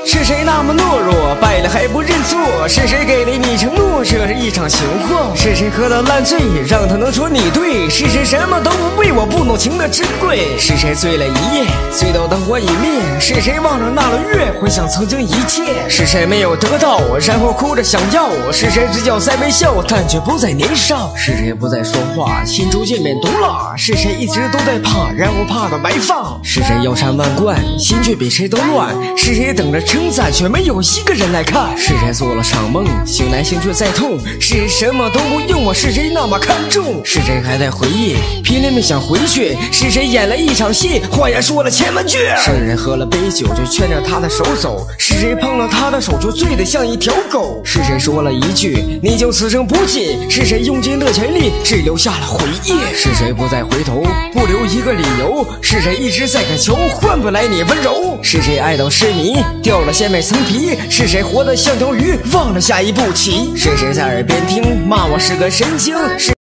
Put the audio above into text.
是谁那么懦弱，败了还不认错？是谁给了你承诺，这是一场情话？是谁喝得烂醉，让他能说你对？是谁什么都不为我不懂情的珍贵？是谁醉了一夜，醉到灯火已灭？是谁忘了那轮月，回想曾经一切？是谁没有得到，然后哭着想要？是谁嘴角在微笑，但却不再年少？是谁不再说话，心逐渐变毒辣？是谁一直都在怕，然后怕的埋放？是谁腰缠万贯，心却比谁都乱？是谁等着称赞，却没有一个人来看？是谁做了场梦，醒来心却在痛？是谁什么都不用我？是谁那么看重？是谁还在回忆，偏偏没想回去？是谁演了一场戏，话也说了千万句？是谁喝了杯酒，就劝着他的手走？是谁碰了他的手，就醉得像一条狗？是谁说了一句，你就此生不弃？是谁用尽了全力，只留下了回忆？是谁不再回头，不留一个理由？是谁一直在恳求，换不来你温柔？是谁爱到痴迷，掉了鲜美层皮？是谁活得像条鱼，忘了下一步棋？是谁在耳边听，骂我是个神经？